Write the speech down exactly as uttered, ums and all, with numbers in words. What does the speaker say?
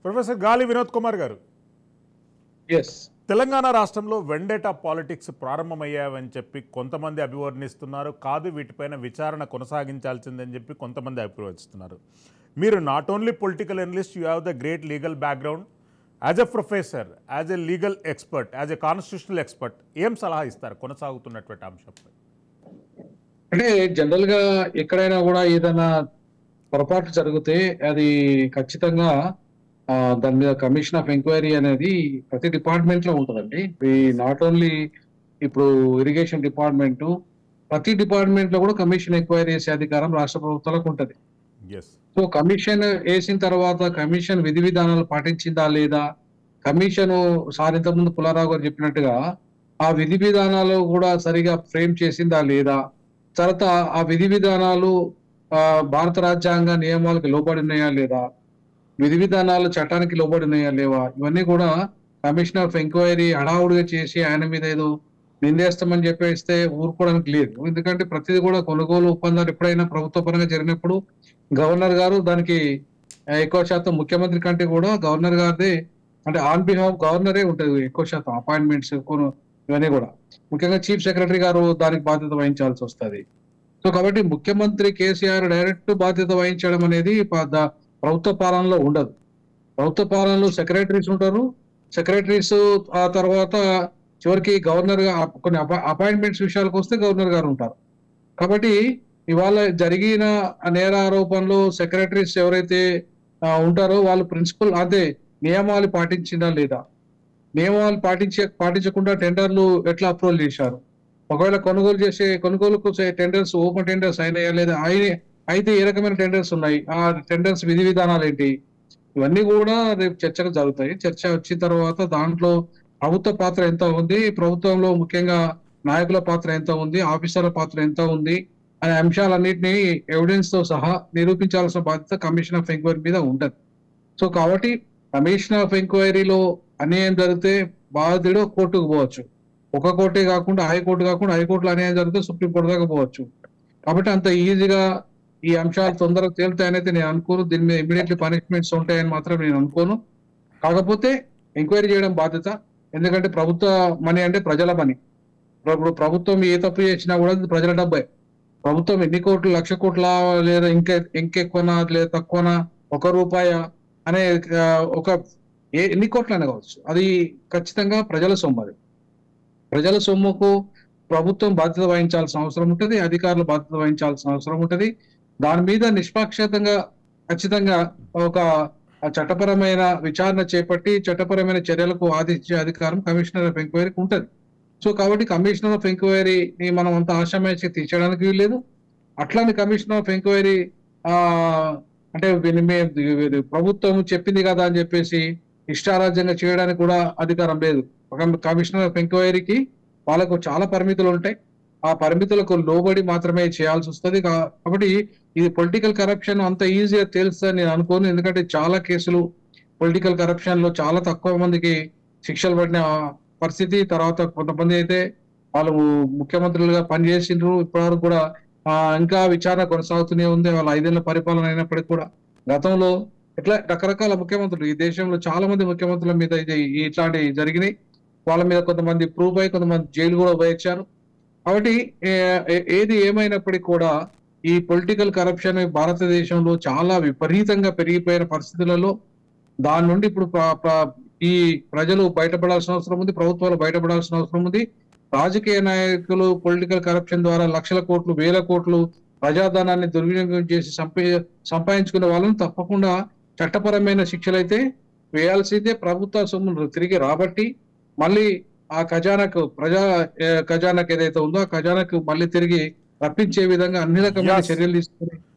Professor గాలి వినోద్ కుమార్ గారు, yes Telangana రాష్ట్రంలో వెండేటా పాలిటిక్స్ ప్రారంభమయ్యావని చెప్పి కొంతమంది అభివర్ణిస్తున్నారు. కాదు, వీటిపైన విచారణ కొనసాగించాల్సిందని చెప్పి కొంతమంది అభివర్ణిస్తున్నారు. మీరు not only political analyst, you have the great legal background. As a professor, as a legal expert, as a constitutional expert, ఏం సలహా ఇస్తారు కొనసాగుతున్నటువంటి అంశంపై? అంటే జనరల్ గా ఎక్కడైనా కూడా ఏదైనా పొరపాటు జరిగితే అది ఖచ్చితంగా ఆ, దాని మీద కమిషన్ ఆఫ్ ఎంక్వైరీ అనేది ప్రతి డిపార్ట్మెంట్ లో ఉంటుందండి. ఈ నాట్ ఓన్లీ ఇప్పుడు ఇరిగేషన్ డిపార్ట్మెంట్, ప్రతి డిపార్ట్మెంట్ లో కూడా కమిషన్ ఎంక్వైరీ చేసే అధికారం రాష్ట్ర ప్రభుత్వాలకు ఉంటది. ఎస్. సో కమిషన్ వేసిన తర్వాత కమిషన్ విధి విధానాలు పాటించిందా లేదా, కమిషన్ సార్ ఇంతకుముందు పుల్లారావు గారు చెప్పినట్టుగా ఆ విధి విధానాలు కూడా సరిగా ఫ్రేమ్ చేసిందా లేదా, తర్వాత ఆ విధి విధానాలు ఆ భారత రాజ్యాంగ నియమాలకు లోబడి ఉన్నాయా లేదా, విధి విధానాలు చట్టానికి లోబడి ఉన్నాయా లేవా, ఇవన్నీ కూడా కమిషన్ ఆఫ్ ఎంక్వైరీ హడావుడిగా చేసి ఆయన మీద ఏదో నిందేస్తామని చెప్పేస్తే ఊరుకోవడానికి లేదు. ఎందుకంటే ప్రతిదీ కూడా కొనుగోలు ఒప్పందాలు ఎప్పుడైనా ప్రభుత్వ పరంగా జరిగినప్పుడు గవర్నర్ గారు దానికి ఎక్కువ శాతం ముఖ్యమంత్రి కంటే కూడా గవర్నర్ గారిదే, అంటే ఆన్ బిహాఫ్ గవర్నరే ఉంటుంది ఎక్కువ శాతం అపాయింట్మెంట్స్ కొను ఇవన్నీ కూడా. ముఖ్యంగా చీఫ్ సెక్రటరీ గారు దానికి బాధ్యత వహించాల్సి వస్తుంది. సో కాబట్టి ముఖ్యమంత్రి కేసీఆర్ డైరెక్ట్ బాధ్యత వహించడం అనేది ప- ద- ప్రభుత్వ పాలనలో ఉండదు. ప్రభుత్వ పాలనలో సెక్రటరీస్ ఉంటారు. సెక్రటరీస్ ఆ తర్వాత చివరికి గవర్నర్ గా కొన్ని అపాయింట్మెంట్స్ విషయాలకు వస్తే గవర్నర్ గారు ఉంటారు. కాబట్టి ఇవాళ జరిగిన నేర ఆరోపణలు సెక్రటరీస్ ఎవరైతే ఆ, ఉంటారో వాళ్ళు ప్రిన్సిపల్ అదే నియమాలు పాటించిందా లేదా, నియమాలు పాటించే పాటించకుండా టెండర్లు ఎట్లా అప్రూవల్ చేశారు, ఒకవేళ కొనుగోలు చేసే కొనుగోలుకు టెండర్స్ ఓపెన్ టెండర్స్ అయినాయా లేదా, అయి- అయితే ఏ రకమైన టెండర్స్ ఉన్నాయి, ఆ టెండర్స్ విధి విధానాలు ఏంటి, ఇవన్నీ కూడా రేపు చర్చలు జరుగుతాయి. చర్చ వచ్చిన తర్వాత దాంట్లో ప్రభుత్వ పాత్ర ఎంత ఉంది, ప్రభుత్వంలో ముఖ్యంగా నాయకుల పాత్ర ఎంత ఉంది, ఆఫీసర్ల పాత్ర ఎంత ఉంది అనే అంశాలన్నింటినీ ఎవిడెన్స్ తో సహా నిరూపించాల్సిన బాధ్యత కమిషన్ ఆఫ్ ఎంక్వైరీ మీద ఉంటది. సో కాబట్టి కమిషన్ ఆఫ్ ఎంక్వైరీలో అన్యాయం జరిగితే బాధితుడు కోర్టుకు పోవచ్చు. ఒక కోర్టే కాకుండా హైకోర్టు కాకుండా హైకోర్టులో అన్యాయం జరిగితే సుప్రీంకోర్టు దాకా పోవచ్చు. కాబట్టి అంత ఈజీగా ఈ అంశాలు తొందరగా తేలుతాయనైతే నేను అనుకోను. దీని మీద ఇమీడియట్లీ పనిష్మెంట్స్ ఉంటాయని మాత్రం నేను అనుకోను. కాకపోతే ఎంక్వైరీ చేయడం బాధ్యత. ఎందుకంటే ప్రభుత్వ మనీ అంటే ప్రజల మనీ. ఇప్పుడు ప్రభుత్వం ఏ తప్పు చేసినా కూడా అది ప్రజల డబ్బే. ప్రభుత్వం ఎన్ని కోట్లు, లక్ష కోట్ల లేదా ఇంకా ఇంకెక్కువనా లేదా తక్కువనా, ఒక రూపాయ అనే ఆ, ఒక ఏ ఎన్ని కోట్లైనా కావచ్చు, అది ఖచ్చితంగా ప్రజల సొమ్ము. అది ప్రజల సొమ్ముకు ప్రభుత్వం బాధ్యత వహించాల్సిన అవసరం ఉంటుంది, అధికారులు బాధ్యత వహించాల్సిన అవసరం ఉంటుంది. దాని మీద నిష్పాక్షితంగా ఖచ్చితంగా ఒక చట్టపరమైన విచారణ చేపట్టి చట్టపరమైన చర్యలకు ఆదేశించే అధికారం కమిషనర్ ఆఫ్ ఎంక్వైరీకి ఉంటుంది. సో కాబట్టి కమిషనర్ ఆఫ్ ఎంక్వైరీని మనం అంత ఆశామాషి తీర్చడానికి వీల్లేదు. అట్లానే కమిషనర్ ఆఫ్ ఎంక్వైరీ ఆ అంటే వీని మీద ప్రభుత్వం చెప్పింది కదా అని చెప్పేసి ఇష్టారాజ్యంగా చేయడానికి కూడా అధికారం లేదు. ఒక కమిషనర్ ఆఫ్ ఎంక్వైరీకి వాళ్ళకు చాలా పరిమితులు ఉంటాయి. ఆ పరిమితులకు లోబడి మాత్రమే చేయాల్సి వస్తుంది. కా- కాబట్టి ఇది పొలిటికల్ కరప్షన్ అంత ఈజీగా తెలుస్తుందని నేను అనుకోను. ఎందుకంటే చాలా కేసులు పొలిటికల్ కరప్షన్ లో చాలా తక్కువ మందికి శిక్షలు పడిన పరిస్థితి. తర్వాత కొంతమంది అయితే వాళ్ళు ముఖ్యమంత్రులుగా పనిచేసిండ్రు, ఇప్పటివరకు కూడా ఆ, ఇంకా విచారణ కొనసాగుతూనే ఉంది. వాళ్ళ ఐదేళ్ల పరిపాలన అయినప్పటికీ కూడా గతంలో ఇట్లా రకరకాల ముఖ్యమంత్రులు ఈ దేశంలో చాలా మంది ముఖ్యమంత్రుల మీద ఇది ఇట్లాంటివి జరిగినాయి. వాళ్ళ మీద కొంతమంది ప్రూఫ్ అయి కొంతమంది జైలు కూడా పోయించారు. కాబట్టి ఏ- ఏ- ఏది ఏమైనప్పటికీ కూడా ఈ పొలిటికల్ కరప్షన్ భారతదేశంలో చాలా విపరీతంగా పెరిగిపోయిన పరిస్థితులలో దాని నుండి ఇప్పుడు ప్ర- ప్ర- ఈ ప్రజలు బయటపడాల్సిన అవసరం ఉంది, ప్రభుత్వాలు బయటపడాల్సిన అవసరం ఉంది. రాజకీయ నాయకులు పొలిటికల్ కరప్షన్ ద్వారా లక్షల కోట్లు, వేల కోట్లు ప్రజాధనాన్ని దుర్వినియోగం చేసి సంపా సంపాదించుకునే వాళ్ళని తప్పకుండా చట్టపరమైన శిక్షలైతే వేయాల్సిందే. ప్రభుత్వ సొమ్మును తిరిగి రాబట్టి మళ్ళీ ఆ ఖజానాకు ప్రజా ఏ, ఖజానాకు ఏదైతే ఉందో ఆ ఖజానాకు మళ్ళీ తిరిగి రప్పించే విధంగా అన్ని రకమైన Yes. చర్యలు తీసుకుని